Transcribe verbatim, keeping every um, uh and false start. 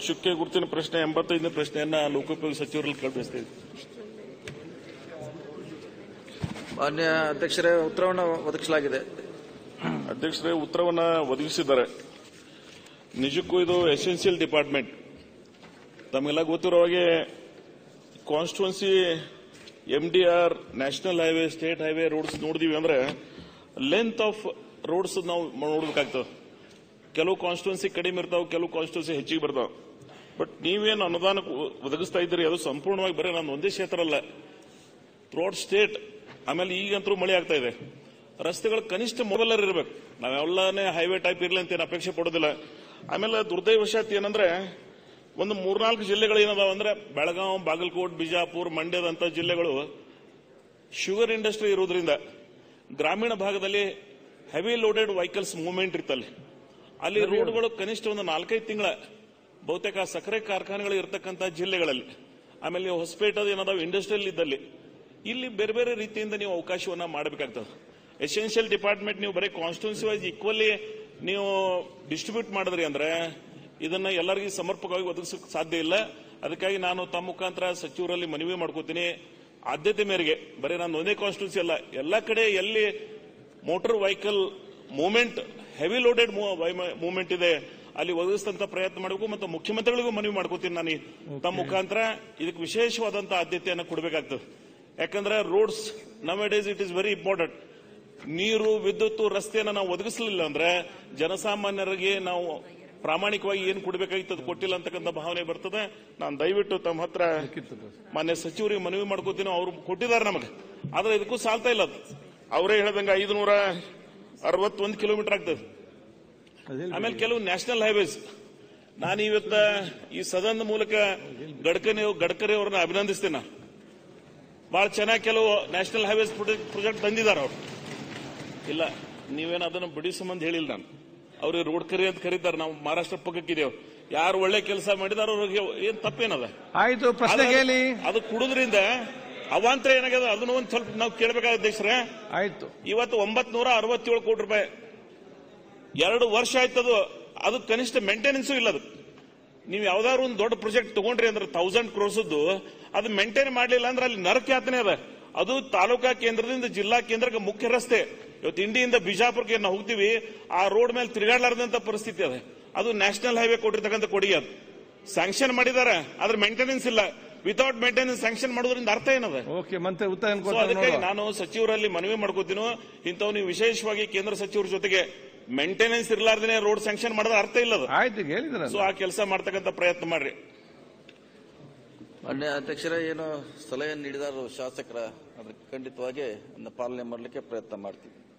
ಚುಕ್ಕೆ ಗುರುತಿನ ಪ್ರಶ್ನೆ ಎಂಬತ್ತೈದನೇ ಪ್ರಶ್ನೆಯನ್ನ ಲೋಕೋಪಯೋಗಿ ಸಚಿವರಲ್ಲಿ ಕೇಳಬಯಸ್ತೀವಿ. ಮಾನ್ಯ ಅಧ್ಯಕ್ಷರೇ, ಉತ್ತರವನ್ನು ಒದಗಿಸಲಾಗಿದೆ. ಅಧ್ಯಕ್ಷರೇ, ಉತ್ತರವನ್ನ ಒದಗಿಸಿದ್ದಾರೆ. ನಿಜಕ್ಕೂ ಇದು ಎಸೆನ್ಷಿಯಲ್ ಡಿಪಾರ್ಟ್ಮೆಂಟ್. ತಮಗೆಲ್ಲ ಗೊತ್ತಿರೋ ಹಾಗೆ constituency MDR, national highway, state highway roads ನೋಡಿದೀವಿ ಅಂದ್ರೆ ಲೆಂತ್ ಆಫ್ ರೋಡ್ಸ್ ನಾವು ನೋಡಬೇಕಾಗ್ತದೆ. ಕೆಲವು ಕಾನ್ಸ್ಟಿಟ್ಯೂನ್ಸಿ ಕಡಿಮೆ ಇರ್ತಾವೆ, ಕೆಲವು ಕಾನ್ಸ್ಟಿಟ್ಯೂನ್ಸಿ ಹೆಚ್ಚಿಗೆ ಬರ್ತಾವೆ. ಬಟ್ ನೀವೇನು ಅನುದಾನ ಒದಗಿಸ್ತಾ ಇದ್ದೀರಿ ಅದು ಸಂಪೂರ್ಣವಾಗಿ ಬರೀ ನಾನು ಒಂದೇ ಕ್ಷೇತ್ರ ಅಲ್ಲ, ಥ್ರೂಔಟ್ ಸ್ಟೇಟ್. ಆಮೇಲೆ ಈಗಂತೂ ಮಳೆ ಆಗ್ತಾ ಇದೆ. ರಸ್ತೆಗಳು ಕನಿಷ್ಠ ಮೊದಲರ್ ಇರಬೇಕು. ನಾವೆಲ್ಲನೇ ಹೈವೇ ಟೈಪ್ ಇರಲಿ ಅಂತ ಏನು ಅಪೇಕ್ಷೆ ಪಡೋದಿಲ್ಲ. ಆಮೇಲೆ ದುರ್ದೈವಶಾತ್ ಏನಂದ್ರೆ ಒಂದು ಮೂರ್ನಾಲ್ಕು ಜಿಲ್ಲೆಗಳು ಏನದಾವ ಅಂದ್ರೆ ಬೆಳಗಾವಿ, ಬಾಗಲಕೋಟ್, ಬಿಜಾಪುರ, ಮಂಡ್ಯದಂತ ಜಿಲ್ಲೆಗಳು ಶುಗರ್ ಇಂಡಸ್ಟ್ರಿ ಇರೋದ್ರಿಂದ ಗ್ರಾಮೀಣ ಭಾಗದಲ್ಲಿ ಹೆವಿ ಲೋಡೆಡ್ ವೆಹಿಕಲ್ಸ್ ಮೂವ್ಮೆಂಟ್ ಇರ್ತಲ್ಲಿ. ಅಲ್ಲಿ ರೋಡ್ಗಳು ಕನಿಷ್ಠ ಒಂದು ನಾಲ್ಕೈದು ತಿಂಗಳ ಬಹುತೇಕ ಸಕ್ಕರೆ ಕಾರ್ಖಾನೆಗಳು ಇರತಕ್ಕಂತ ಜಿಲ್ಲೆಗಳಲ್ಲಿ, ಆಮೇಲೆ ಹೊಸಪೇಟೆ ಏನದಾವ ಇಂಡಸ್ಟ್ರಿಯಲ್ ಇದ್ದಲ್ಲಿ ಇಲ್ಲಿ ಬೇರೆ ಬೇರೆ ರೀತಿಯಿಂದ ನೀವು ಅವಕಾಶವನ್ನ ಮಾಡಬೇಕಾಗ್ತದೆ. ಎಸೆನ್ಷಿಯಲ್ ಡಿಪಾರ್ಟ್ಮೆಂಟ್ ನೀವು ಬರೀ ಕಾನ್ಸ್ಟಿಟ್ಯೂನ್ಸಿ ವೈಸ್ ಈಕ್ವಲಿ ನೀವು ಡಿಸ್ಟ್ರಿಬ್ಯೂಟ್ ಮಾಡಿದ್ರಿ ಅಂದ್ರೆ ಇದನ್ನ ಎಲ್ಲರಿಗೂ ಸಮರ್ಪಕವಾಗಿ ಒದಗಿಸಕ್ಕೆ ಸಾಧ್ಯ ಇಲ್ಲ. ಅದಕ್ಕಾಗಿ ನಾನು ತಮ್ಮ ಮುಖಾಂತರ ಸಚಿವರಲ್ಲಿ ಮನವಿ ಮಾಡ್ಕೋತೀನಿ, ಆದ್ಯತೆ ಮೇರೆಗೆ ಬರೀ ನಾನು ಒಂದೇ ಕಾನ್ಸ್ಟಿಟ್ಯೂನ್ಸಿ ಅಲ್ಲ, ಎಲ್ಲಾ ಕಡೆ ಎಲ್ಲಿ motor vehicle movement heavy loaded movement ಇದೆ ಅಲ್ಲಿ ಒದಗಿಸಿದಂತ ಪ್ರಯತ್ನ ಮಾಡಬೇಕು. ಮತ್ತು ಮುಖ್ಯಮಂತ್ರಿಗಳಿಗೂ ಮನವಿ ಮಾಡ್ಕೋತೀನಿ ನಾನು ತಮ್ಮ ಮುಖಾಂತರ ಇದಕ್ಕೆ ವಿಶೇಷವಾದಂತಹ ಆದ್ಯತೆಯನ್ನು ಕೊಡಬೇಕಾಗ್ತದೆ. ಯಾಕಂದ್ರೆ roads now days it is very important. ನೀರು, ವಿದ್ಯುತ್, ರಸ್ತೆಯನ್ನು ನಾವು ಒದಗಿಸಲಿಲ್ಲ ಅಂದ್ರೆ ಜನಸಾಮಾನ್ಯರಿಗೆ ನಾವು ಪ್ರಾಮಾಣಿಕವಾಗಿ ಏನು ಕೊಡಬೇಕಾಗಿತ್ತು ಅದು ಕೊಟ್ಟಿಲ್ಲ ಅಂತಕ್ಕಂಥ ಭಾವನೆ ಬರ್ತದೆ. ನಾನು ದಯವಿಟ್ಟು ತಮ್ಮ ಹತ್ರ ಮಾನ್ಯ ಸಚಿವರಿಗೆ ಮನವಿ ಮಾಡ್ಕೋತೀನಿ. ಅವರು ಕೊಟ್ಟಿದ್ದಾರೆ ನಮಗೆ, ಆದ್ರೆ ಇದಕ್ಕೂ ಸಾಲ್ತಾ ಇಲ್ಲ. ಅವರೇ ಹೇಳ್ದಂಗೆ ಐದುನೂರ ಅರವತ್ತೊಂದು ಕಿಲೋಮೀಟರ್ ಆಗ್ತದೆ. ಆಮೇಲೆ ಕೆಲವು ನ್ಯಾಷನಲ್ ಹೈವೇಸ್, ನಾನು ಇವತ್ತ ಈ ಸದನದ ಮೂಲಕ ಗಡ್ಕರಿ ಗಡ್ಕರಿ ಅವರನ್ನ ಅಭಿನಂದಿಸ್ತೇನೆ. ಬಹಳ ಚೆನ್ನಾಗಿ ಕೆಲವು ನ್ಯಾಷನಲ್ ಹೈವೇಸ್ ಪ್ರಾಜೆಕ್ಟ್ ತಂದಿದ್ದಾರೆ ಅವರು. ಇಲ್ಲ, ನೀವೇನು ಅದನ್ನು ಬಿಡಿ ಸಂಬಂಧ ಹೇಳಿಲ್ಲ. ನಾನು ಅವ್ರಿಗೆ ರೋಡ್ ಕರಿ ಅಂತ ಕರೀತಾರೆ. ನಾವು ಮಹಾರಾಷ್ಟ್ರ ಪಕ್ಕಕ್ಕಿದ್ದೇವೆ. ಯಾರು ಒಳ್ಳೆ ಕೆಲಸ ಮಾಡಿದಾರೋ ಅವ್ರಿಗೆ ಏನ್ ತಪ್ಪೇನದ? ಆಯ್ತು, ಪ್ರಶ್ನೆ ಕೇಳಿ. ಅದು ಕುಡುದ್ರಿಂದ ಅವಾಂತರ ಏನಾಗ್ಯದ ಅದನ್ನ ಒಂದು ಸ್ವಲ್ಪ ನಾವು ಕೇಳಬೇಕಾದ ಅಧ್ಯಕ್ಷರೇ. ಆಯ್ತು, ಇವತ್ತು ಒಂಬತ್ ನೂರ ಅರವತ್ತೇಳು ಕೋಟಿ ರೂಪಾಯಿ ಎರಡು ವರ್ಷ ಆಯ್ತದು. ಅದು ಕನಿಷ್ಠ ಮೇಂಟೆನೆನ್ಸು ಇಲ್ಲ. ಅದು ನೀವು ಯಾವ್ದಾದ್ರು ಒಂದು ದೊಡ್ಡ ಪ್ರಾಜೆಕ್ಟ್ ತಗೊಂಡ್ರಿ ಅಂದ್ರೆ ತೌಸಂಡ್ ಕ್ರೋರ್ಸದ್ದು ಅದು ಮೇಂಟೈನ್ ಮಾಡಲಿಲ್ಲ ಅಂದ್ರೆ ಅಲ್ಲಿ ನರಕ ಯಾತನೆ ಅದ. ಅದು ತಾಲೂಕಾ ಕೇಂದ್ರದಿಂದ ಜಿಲ್ಲಾ ಕೇಂದ್ರಕ್ಕೆ ಮುಖ್ಯ ರಸ್ತೆ. ಇವತ್ತು ಇಂಡಿಯಿಂದ ಬಿಜಾಪುರಕ್ಕೆ ನಾವು ಹೋಗ್ತೀವಿ, ಆ ರೋಡ್ ಮೇಲೆ ತಿರುಗಾಡಲಾರದಂತ ಪರಿಸ್ಥಿತಿ ಅದ. ಅದು ನ್ಯಾಷನಲ್ ಹೈವೇ ಕೊಟ್ಟಿರ್ತಕ್ಕಂಥ ಕೊಡುಗೆ. ಅದು ಸ್ಯಾಂಕ್ಷನ್ ಮಾಡಿದ್ದಾರೆ, ಆದ್ರೆ ಮೇಂಟೆನೆನ್ಸ್ ಇಲ್ಲ. ವಿತೌಟ್ ಮೇಂಟೆನೆನ್ಸ್ ಸ್ಯಾಂಕ್ಷನ್ ಮಾಡೋದ್ರಿಂದ ಅರ್ಥ ಏನದ? ಓಕೆ, ಮಂತ್ರಿ ಉತ್ತರ. ಅದಕ್ಕಾಗಿ ನಾನು ಸಚಿವರಲ್ಲಿ ಮನವಿ ಮಾಡ್ಕೋತೀನಿ, ಇಂಥವು ನೀವು ವಿಶೇಷವಾಗಿ ಕೇಂದ್ರ ಸಚಿವರ ಜೊತೆಗೆ ಮೇಂಟೆನೆನ್ಸ್ ಇರಲಾರ್ದೇ ರೋಡ್ ಸ್ಯಾಂಕ್ಷನ್ ಮಾಡೋದು ಅರ್ಥ ಇಲ್ಲ. ಆಯ್ತು, ಹೇಳಿದ್ರೆ ಸೊ ಆ ಕೆಲಸ ಮಾಡ್ತಕ್ಕಂಥ ಪ್ರಯತ್ನ ಮಾಡ್ರಿ. ಮಾನ್ಯ ಅಧ್ಯಕ್ಷರೇ, ಏನು ಸಲಹೆ ನೀಡಿದಾರೋ ಶಾಸಕರ ಅದಕ್ಕೆ ಖಂಡಿತವಾಗಿ ಪಾಲನೆ ಮಾಡಲಿಕ್ಕೆ ಪ್ರಯತ್ನ ಮಾಡ್ತೀವಿ.